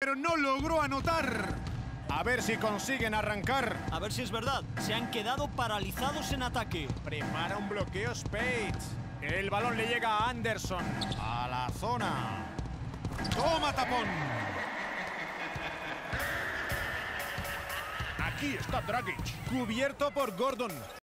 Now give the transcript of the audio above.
pero no logró anotar. A ver si consiguen arrancar. A ver si es verdad. Se han quedado paralizados en ataque. Prepara un bloqueo Spades. El balón le llega a Anderson. A la zona. Toma tapón. Aquí está Dragic. Cubierto por Gordon.